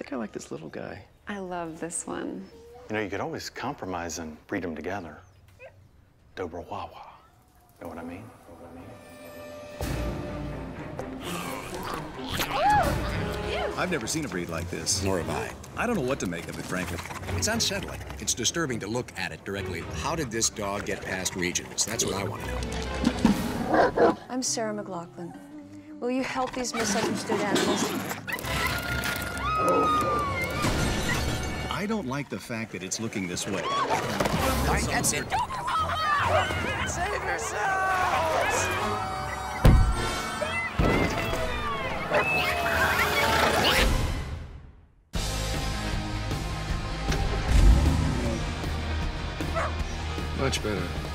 think I like this little guy. I love this one. You know, you could always compromise and breed them together. Dobra wawa. Know what I mean? I've never seen a breed like this. Nor have I. I don't know what to make of it, frankly. It's unsettling. It's disturbing to look at it directly. How did this dog get past regions? That's what I want to know. I'm Sarah McLaughlin. Will you help these misunderstood animals? I don't like the fact that it's looking this way. All right, that's it. Save yourselves! Much better.